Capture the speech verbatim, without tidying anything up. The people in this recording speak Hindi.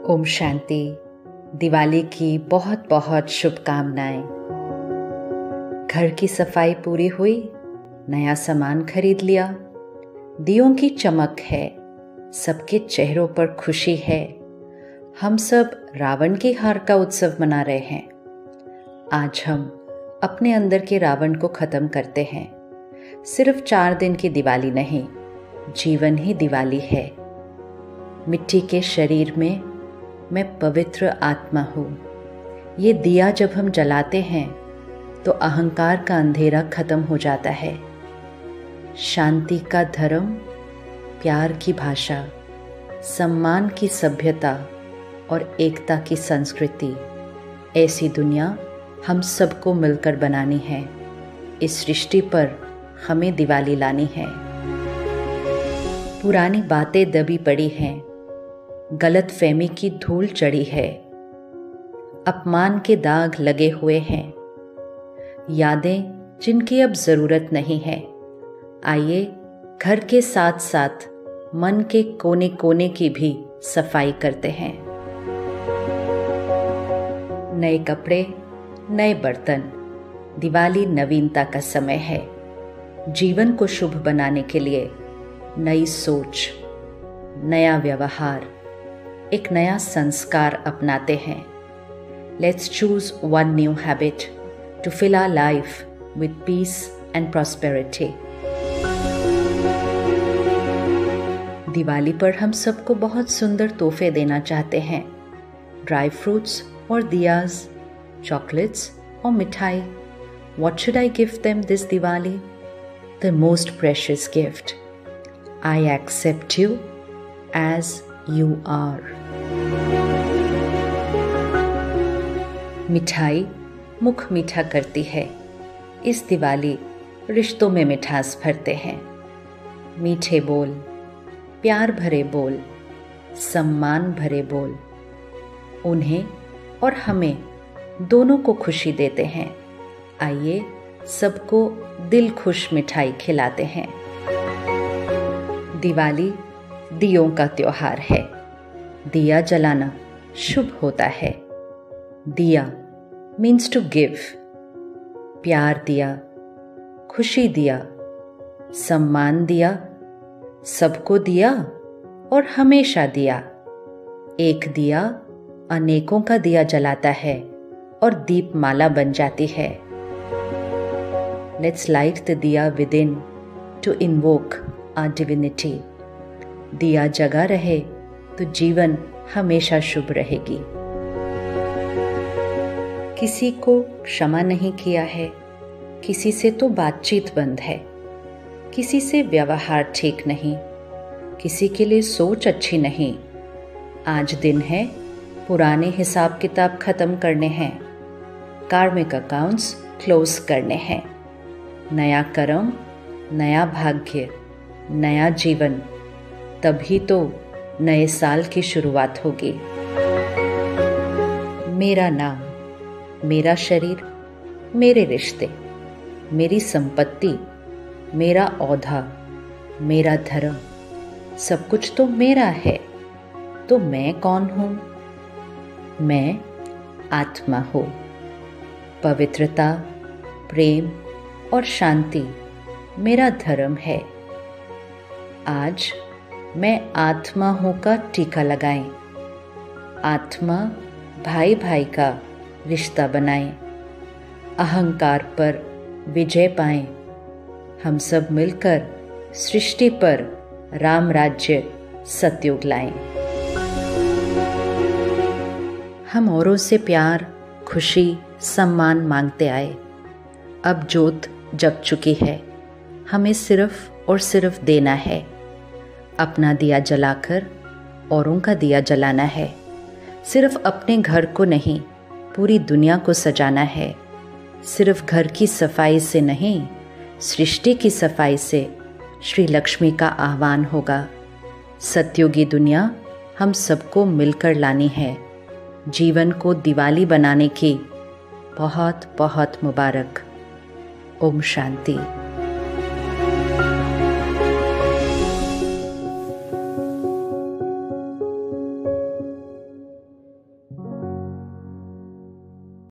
ओम शांति। दिवाली की बहुत बहुत शुभकामनाएं। घर की सफाई पूरी हुई, नया सामान खरीद लिया, दियों की चमक है, सबके चेहरों पर खुशी है। हम सब रावण की हार का उत्सव मना रहे हैं। आज हम अपने अंदर के रावण को खत्म करते हैं। सिर्फ चार दिन की दिवाली नहीं, जीवन ही दिवाली है। मिट्टी के शरीर में मैं पवित्र आत्मा हूँ। ये दिया जब हम जलाते हैं तो अहंकार का अंधेरा खत्म हो जाता है। शांति का धर्म, प्यार की भाषा, सम्मान की सभ्यता और एकता की संस्कृति, ऐसी दुनिया हम सबको मिलकर बनानी है। इस सृष्टि पर हमें दिवाली लानी है। पुरानी बातें दबी पड़ी हैं, गलत फहमी की धूल चढ़ी है, अपमान के दाग लगे हुए हैं, यादें जिनकी अब जरूरत नहीं है। आइए घर के साथ साथ मन के कोने कोने की भी सफाई करते हैं। नए कपड़े, नए बर्तन, दिवाली नवीनता का समय है। जीवन को शुभ बनाने के लिए नई सोच, नया व्यवहार, एक नया संस्कार अपनाते हैं। Let's choose one new habit to fill our life with peace and prosperity. Diwali पर हम सबको बहुत सुंदर तोहफे देना चाहते हैं। ड्राई फ्रूट्स और दियाज, चॉकलेट्स और मिठाई। What should I give them this Diwali? The most precious gift. I accept you as you are. मिठाई मुख मीठा करती है। इस दिवाली रिश्तों में मिठास भरते हैं। मीठे बोल, प्यार भरे बोल, सम्मान भरे बोल, उन्हें और हमें दोनों को खुशी देते हैं। आइए सबको दिल खुश मिठाई खिलाते हैं। दिवाली दियों का त्योहार है। दिया जलाना शुभ होता है। दिया मीन्स टू गिव। प्यार दिया, खुशी दिया, सम्मान दिया, सबको दिया और हमेशा दिया। एक दिया अनेकों का दिया जलाता है और दीप माला बन जाती है। Let's light the diya within to invoke our divinity. दिया जगा रहे तो जीवन हमेशा शुभ रहेगी। किसी को क्षमा नहीं किया है, किसी से तो बातचीत बंद है, किसी से व्यवहार ठीक नहीं, किसी के लिए सोच अच्छी नहीं। आज दिन है पुराने हिसाब किताब खत्म करने हैं, कार्मिक अकाउंट्स क्लोज करने हैं। नया कर्म, नया भाग्य, नया जीवन, तभी तो नए साल की शुरुआत होगी। मेरा नाम, मेरा शरीर, मेरे रिश्ते, मेरी संपत्ति, मेरा औधा, मेरा धर्म, सब कुछ तो मेरा है। तो मैं कौन हूँ? मैं आत्मा हूँ। पवित्रता, प्रेम और शांति मेरा धर्म है। आज मैं आत्मा हूँ का टीका लगाएं। आत्मा भाई भाई का रिश्ता बनाएं। अहंकार पर विजय पाएं। हम सब मिलकर सृष्टि पर राम राज्य सतयुग लाएं। हम औरों से प्यार, खुशी, सम्मान मांगते आए। अब जोत जग चुकी है, हमें सिर्फ और सिर्फ देना है। अपना दिया जलाकर औरों का दिया जलाना है। सिर्फ अपने घर को नहीं, पूरी दुनिया को सजाना है। सिर्फ घर की सफाई से नहीं, सृष्टि की सफाई से श्री लक्ष्मी का आह्वान होगा। सतयुगी दुनिया हम सबको मिलकर लानी है। जीवन को दिवाली बनाने की बहुत बहुत मुबारक। ओम शांति।